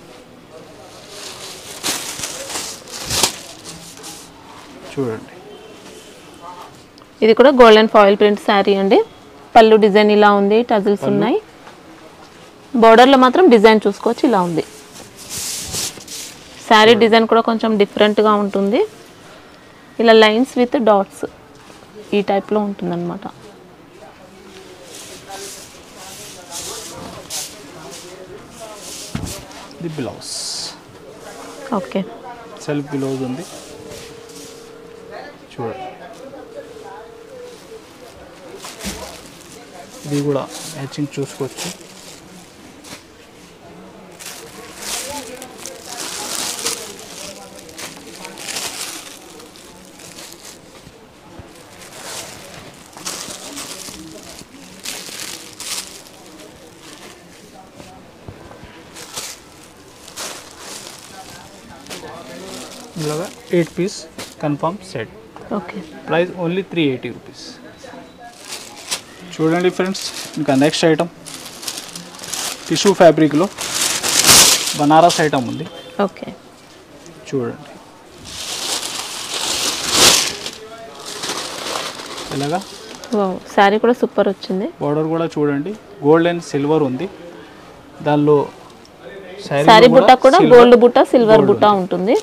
చూడండి. ఇది కూడా గోల్డెన్ ఫాయిల్ ప్రింట్ శారీ అండి. పళ్ళు డిజైన్ ఇలా ఉంది, టజిల్స్ ఉన్నాయి. బోర్డర్లో మాత్రం డిజైన్ చూసుకోవచ్చు, ఇలా ఉంది. శారీ డిజైన్ కూడా కొంచెం డిఫరెంట్గా ఉంటుంది. ఇలా లైన్స్ విత్ డాట్స్ ఈ టైప్లో ఉంటుందన్నమాట. ఇది బ్లౌజ్. ఓకే, సెల్ఫ్ బ్లౌజ్ ఉంది చూడండి. ఇది కూడా మ్యాచింగ్ చూసుకోవచ్చు. ఇలాగా 8 piece confirm set. Okay, price only 380 rupees. చూడండి ఫ్రెండ్స్, ఇంకా నెక్స్ట్ ఐటమ్ టిష్యూ ఫ్యాబ్రిక్లో బనారస్ ఐటమ్ ఉంది. ఓకే, చూడండి ఇలాగా. శారీ కూడా సూపర్ వచ్చింది. బార్డర్ కూడా చూడండి గోల్డ్ అండ్ సిల్వర్ ఉంది. దానిలో శారీ బుట్ట కూడా గోల్డ్ బుట్ట సిల్వర్ బుట్ట ఉంటుంది.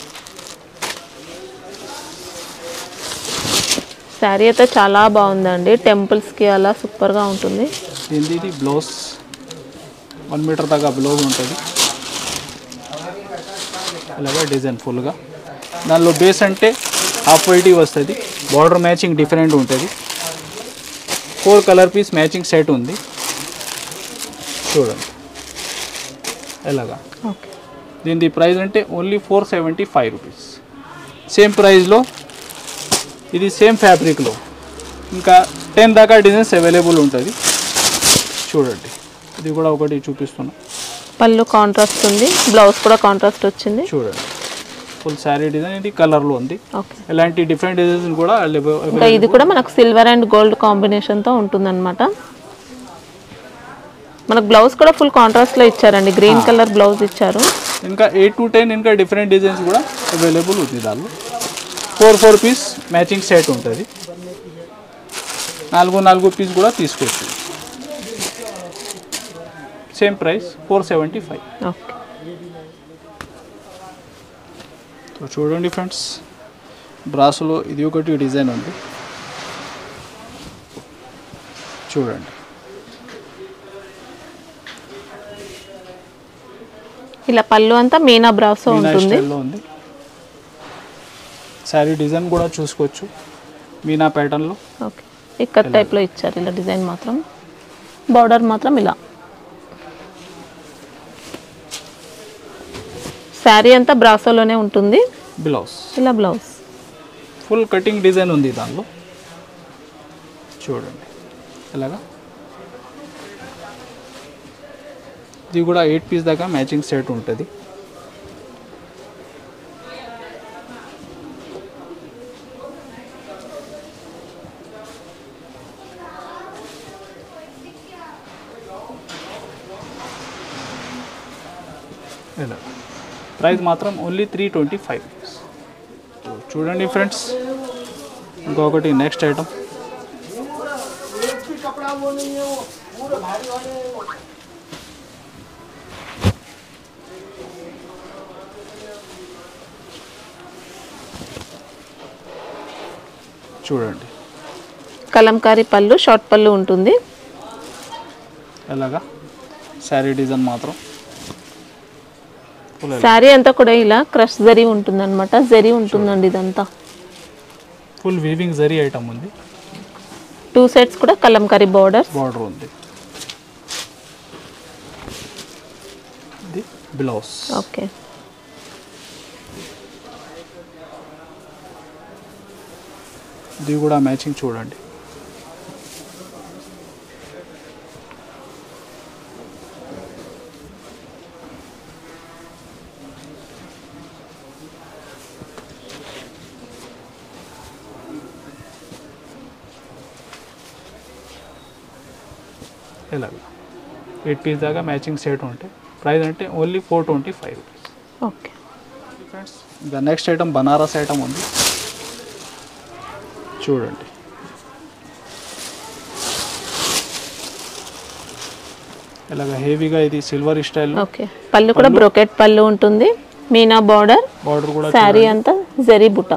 శారీ అయితే చాలా బాగుందండి, టెంపుల్స్కి అలా సూపర్గా ఉంటుంది. ఇది బ్లౌజ్ 1 మీటర్ దాకా బ్లౌజ్ ఉంటుంది. అలాగే డిజైన్ ఫుల్గా. దానిలో బేస్ అంటే హాఫ్ వైట్ వస్తుంది. బార్డర్ మ్యాచింగ్ డిఫరెంట్ ఉంటుంది. 4 కలర్ పీస్ మ్యాచింగ్ సెట్ ఉంది. చూడండి ఎలాగా. ఓకే, దీని ప్రైస్ అంటే ఓన్లీ 475 రూపీస్. సేమ్ ప్రైస్లో ఇది సేమ్ ఫ్యాబ్రిక్లో ఇంకా 10 దాకా డిజైన్స్ అవైలబుల్ ఉంటుంది. చూడండి ఇది కూడా ఒకటి చూపిస్తున్నా. పళ్ళు కాంట్రాస్ట్ ఉంది, బ్లౌజ్ కూడా కాంట్రాస్ట్ వచ్చింది. చూడండి ఫుల్ శారీ డిజైన్ ఇది కలర్లో ఉంది. ఓకే, ఇలాంటి డిఫరెంట్ డిజైన్స్ కూడా ఇంకా ఇది కూడా మనకు సిల్వర్ అండ్ గోల్డ్ కాంబినేషన్తో ఉంటుందన్నమాట. మనకు బ్లౌజ్ కూడా ఫుల్ కాంట్రాస్ట్లో ఇచ్చారండి, గ్రీన్ కలర్ బ్లౌజ్ ఇచ్చారు. ఇంకా 8 to 10 ఇంకా డిఫరెంట్ డిజైన్స్ కూడా అవైలబుల్ ఉంది. దానిలో 4 పీస్ మ్యాచింగ్ సెట్ ఉంటుంది. 4 పీస్ కూడా తీసుకోవచ్చు. Same price 475. ఓకే, చూడండి ఫ్రెండ్స్, బ్రాస్లో ఇది ఒకటి డిజైన్ ఉంది. చూడండి ఇలా పళ్ళు అంతా మీనా బ్రాసో ఉంటుంది. ఉంది. శారీ డిజైన్ కూడా చూసుకోవచ్చు మీనా ప్యాటర్న్లో. ఓకే, ఇక్కత్ టైప్లో ఇచ్చారు ఇలా డిజైన్ మాత్రం. బార్డర్ మాత్రం ఇలా. శారీ అంతా బ్రాసోలోనే ఉంటుంది. బ్లౌజ్ ఇలా బ్లౌజ్ ఫుల్ కటింగ్ డిజైన్ ఉంది దానిలో. చూడండి ఇలాగా. ఇది కూడా 8 పీస్ దాకా మ్యాచింగ్ సెట్ ఉంటుంది. ఇలా ప్రైస్ మాత్రం ఓన్లీ 325 రూపీస్. చూడండి ఫ్రెండ్స్, ఇంకొకటి నెక్స్ట్ ఐటమ్ చూడండి. కలంకారీ పళ్ళు, షార్ట్ పళ్ళు ఉంటుంది. ఎలాగా శారీ డిజైన్ మాత్రం శారీ అంతా కూడా ఇలా క్రష్ జరీ ఉంటుంది అనమాట. జరీ ఉంటుందండి ఇదంతా. ఫుల్ వీవింగ్ జరీ ఐటమ్ ఉంది. 2 సెట్స్ కూడా కలంకారీ బార్డర్ ఉంది. ఇది బ్లౌజ్. ఓకే, ఇది కూడా మ్యాచింగ్ చూడండి. ఇలాగా 8 పీస్ దాకా మ్యాచింగ్ సెట్ ఉంటాయి. ప్రైస్ అంటే ఓన్లీ 425 రూపీస్. ఓకే ఫ్రెండ్స్, ఇంకా నెక్స్ట్ ఐటమ్ బనారస్ ఐటమ్ ఉంది. చూడండి ఇలాగ హెవీగా ఇది సిల్వర్ స్టైల్. ఓకే, పళ్ళు కూడా బ్రోకెట్ పళ్ళు ఉంటుంది. మీనా బార్డర్ కూడా శారీ అంతా జరీ బుట్ట.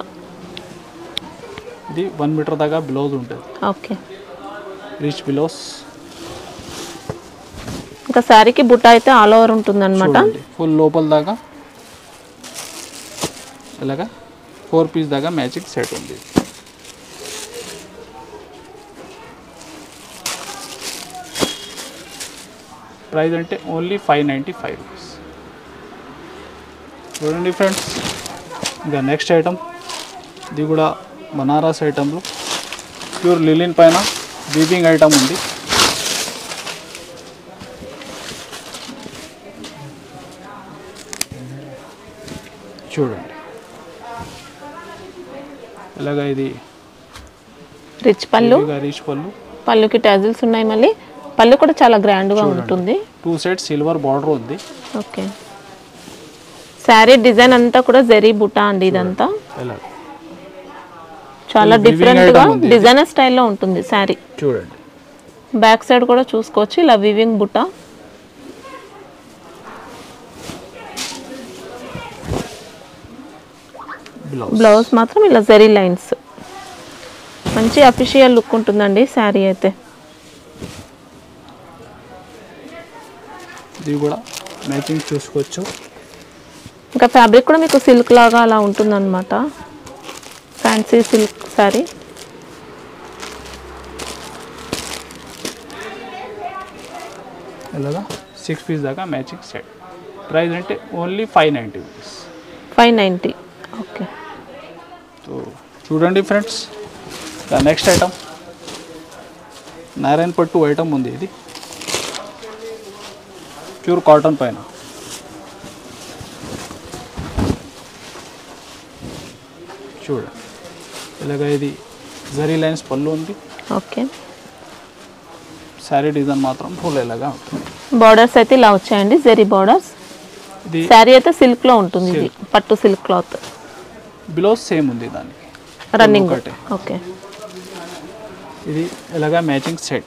ఇది 1 మీటర్ దాకా బ్లౌజ్ ఉంటుంది. Okay, rich blouse. ఇంకా శారీకి బుట్ట అయితే ఆల్ ఓవర్ ఉంటుంది అనమాట. ఫుల్ లోపల దాకా ఇలాగా 4 పీస్ దాకా మ్యాచింగ్ సెట్ ఉంది. ప్రైస్ అంటే ఓన్లీ 595 రూపీస్. చూడండి ఫ్రెండ్స్, ఇంకా నెక్స్ట్ ఐటమ్ ఇది కూడా బనారస్ ఐటమ్లో ప్యూర్ లిలిన్ పైన వీవింగ్ ఐటమ్ ఉంది. చూడండి ఇలాగా ఇది రిచ్ పళ్ళు, రిచ్ పళ్ళు, పళ్ళుకి టాజిల్స్ ఉన్నాయి, మళ్ళీ పళ్ళు కూడా చాలా గ్రాండ్గా ఉంటుంది. 2 సెట్స్ సిల్వర్ బార్డర్ ఉంది. ఓకే, శారీ డిజైన్ అంతా కూడా జరీ బుటా అండి. ఇదంతా చాలా డిఫరెంట్గా డిజైనర్ స్టైల్లో ఉంటుంది శారీ. చూడండి, బ్యాక్ సైడ్ కూడా చూసుకోవచ్చు, ఇలా వివింగ్ బుటా. బ్లౌజ్ మాత్రం ఇలా జరీ లైన్స్. మంచి అఫీషియల్ లుక్ ఉంటుందండి శారీ అయితే. ఇది కూడా మ్యాచింగ్ చూసుకోవచ్చు. ఇంకా ఫ్యాబ్రిక్ కూడా మీకు సిల్క్ లాగా అలా ఉంటుందన్నమాట, ఫ్యాన్సీ సిల్క్ శారీ. ఇలాగా 6 పీస్ దాకా మ్యాచింగ్ సెట్. ప్రైస్ అంటే ఓన్లీ 590 రూపీస్. 590. ఓకే, సో చూడండి ఫ్రెండ్స్, నెక్స్ట్ ఐటమ్ నారాయణ పట్టు ఐటమ్ ఉంది. ఇది ప్యూర్ కాటన్ పైన. చూడండి, ఇలాగ ఇది జరీ లైన్స్ పళ్ళు ఉంది. ఓకే, శారీ డిజైన్ మాత్రం ఫుల్ ఇలాగా ఉంటుంది. బార్డర్స్ అయితే ఇలా వచ్చాయండి, జరీ బార్డర్స్. ఇది శారీ అయితే సిల్క్ లో ఉంటుంది, ఇది పట్టు సిల్క్ క్లాత్. బ్లౌజ్ సేమ్ ఉంది దానికి రన్నింగ్. ఒకటే. ఓకే, ఇది ఇలాగా మ్యాచింగ్ సెట్.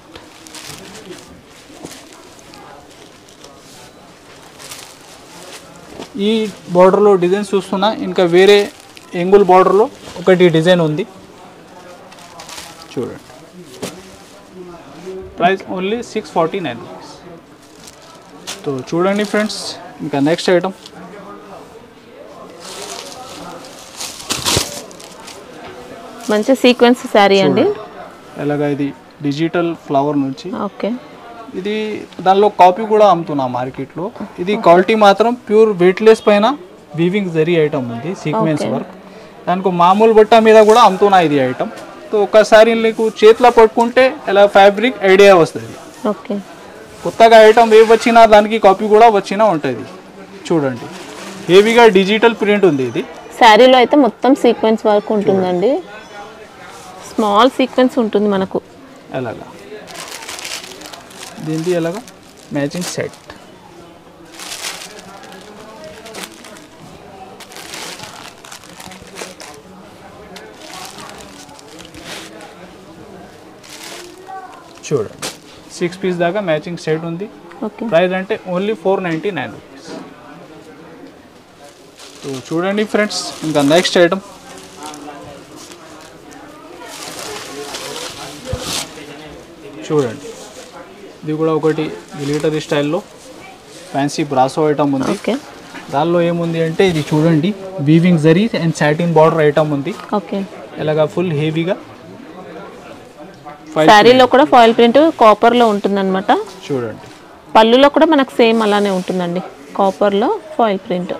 ఈ బార్డర్లో డిజైన్ చూస్తున్నా, ఇంకా వేరే ఎంగుల్ బార్డర్లో ఒకటి డిజైన్ ఉంది. చూడండి, ప్రైస్ ఓన్లీ 649 రూపీస్. సో చూడండి ఫ్రెండ్స్, ఇంకా నెక్స్ట్ ఐటమ్ మంచి సీక్వెన్స్ శారీ అండి. ఎలాగా ఇది డిజిటల్ ఫ్లవర్ నుంచి. ఓకే, ఇది దానిలో కాపీ కూడా అమ్ముతున్నా మార్కెట్లో. ఇది క్వాలిటీ మాత్రం ప్యూర్ వెయిట్లెస్ పైన వీవింగ్ జరీ ఐటమ్ ఉంది, సీక్వెన్స్ వర్క్. దానికి మామూలు బట్ట మీద కూడా అమ్ముతున్నా ఇది ఐటమ్. సో ఒకసారి నీకు చేతిలో పట్టుకుంటే ఇలా ఫ్యాబ్రిక్ ఐడియా వస్తుంది. ఓకే, కొత్తగా ఐటమ్ ఏ వచ్చినా దానికి కాపీ కూడా వచ్చినా ఉంటుంది. చూడండి, హెవీగా డిజిటల్ ప్రింట్ ఉంది. ఇది శారీలో అయితే మొత్తం సీక్వెన్స్ వర్క్ ఉంటుందండి, స్మాల్ సీక్వెన్స్ ఉంటుంది మనకు. ఎలాగా దీనికి ఎలాగా మ్యాచింగ్ సెట్. చూడండి, 6 పీస్ దాకా మ్యాచింగ్ సెట్ ఉంది. ఓకే, ప్రైస్ అంటే ఓన్లీ 499 రూపీస్. సో చూడండి ఫ్రెండ్స్, ఇంకా నెక్స్ట్ ఐటమ్ చూడండి. ఇది కూడా ఒకటి మిలిటరీ స్టైల్లో ఫ్యాన్సీ బ్రాసో ఐటమ్ ఉంది. ఓకే, దానిలో ఏముంది అంటే ఇది చూడండి, weaving zari and satin border item ఉంది. ఓకే, ఇలాగా ఫుల్ హెవీగా. శారీలో కూడా ఫాయిల్ ప్రింట్ కాపర్ లో ఉంటుందన్నమాట. చూడండి, పళ్ళులో కూడా మనకు సేమ్ అలానే ఉంటుందండి, కాపర్ లో ఫాయిల్ ప్రింట్.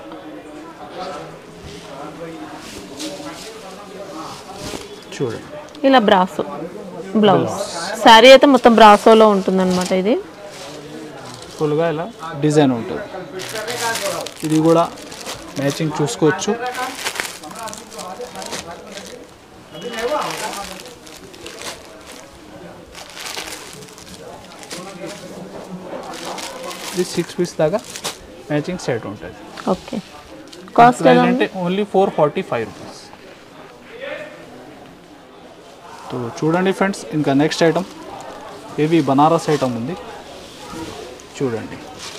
చూడండి, ఇలా బ్రాసో బ్లౌజ్. శారీ అయితే మొత్తం బ్రాసోలో ఉంటుందన్నమాట. ఇది ఫుల్గా ఇలా డిజైన్ ఉంటుంది. ఇది కూడా మ్యాచింగ్ చూసుకోవచ్చు. ఇది 6 పీస్ దాకా మ్యాచింగ్ సెట్ ఉంటుంది. ఓకే, కాస్ట్ అంటే ఓన్లీ 445 రూపీస్. సో చూడండి ఫ్రెండ్స్, ఇంకా next item heavy Banaras item ఉంది. చూడండి,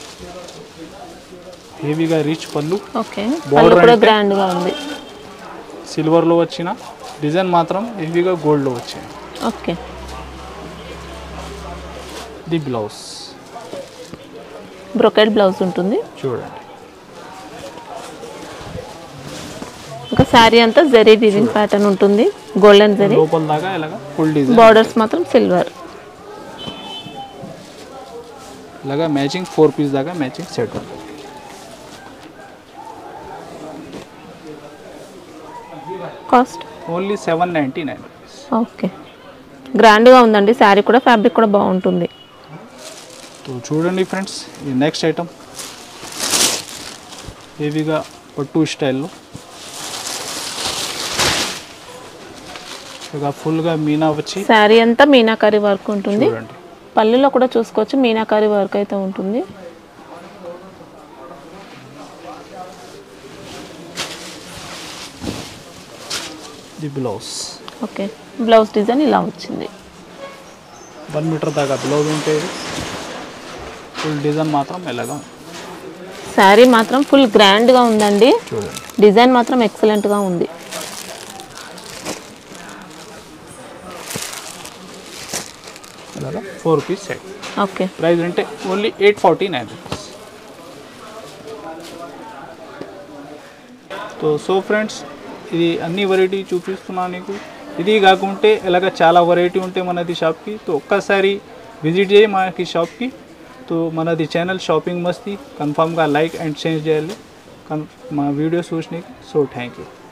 హెవీగా రిచ్ పళ్ళు. ఓకే, పళ్ళు కూడా గ్రాండ్ గా ఉంది. సిల్వర్లో వచ్చిన డిజైన్ మాత్రం హెవీగా గోల్డ్లో వచ్చింది. Okay, the blouse. Brocade blouse ఉంటుంది. చూడండి, ఇంకా శారీ అంతా జరీ వీవింగ్ ప్యాటర్న్ ఉంటుంది, గోల్డెన్ జరీ. లోపల దాకా ఇలాగా ఫుల్ డిజైన్. బార్డర్స్ మాత్రం సిల్వర్. ఇలాగా మ్యాచింగ్ 4 పీస్ దాకా మ్యాచింగ్ సెట్ ఉంటుంది. Cost only 799 rupees. ఓకే, గ్రాండ్గా ఉందండి శారీ కూడా, ఫ్యాబ్రిక్ కూడా బాగుంటుంది. సో చూడండి ఫ్రెండ్స్, ఈ నెక్స్ట్ ఐటమ్ హెవీగా పట్టు స్టైల్లో ఇక ఫుల్గా మీనా వచ్చి శారీ అంతా మీనాకారి వర్క్ ఉంటుంది. చూడండి. పళ్ళులో కూడా చూసుకోవచ్చు మీనాకారి వర్క్ అయితే ఉంటుంది. The blouse. Okay, blouse design ఇలా వచ్చింది. 1 మీటర్ దాకా బ్లౌజ్ ఉంటే ఫుల్ డిజైన్ మాత్రం ఎలాగా శారీ మాత్రం ఫుల్ గ్రాండ్గా ఉందండి. చూడండి. డిజైన్ మాత్రం ఎక్సలెంట్గా ఉంది. అలాగా 4 పీస్ సెట్. ఓకే, ప్రైస్ అంటే ఓన్లీ 849 రూపీస్. సో ఫ్రెండ్స్, ఇది అన్ని వెరైటీ చూపిస్తున్నాను నీకు. ఇది కాకుంటే ఇలాగ చాలా వెరైటీ ఉంటాయి మనది షాప్కి. तो ఒక్కసారి విజిట్ చేయి మనకి షాప్కి. तो మనది ఛానల్ షాపింగ్ మస్తీ కన్ఫామ్గా లైక్ అండ్ షేర్ చేయాలి మా వీడియోస్ చూసినాకి. So thank you.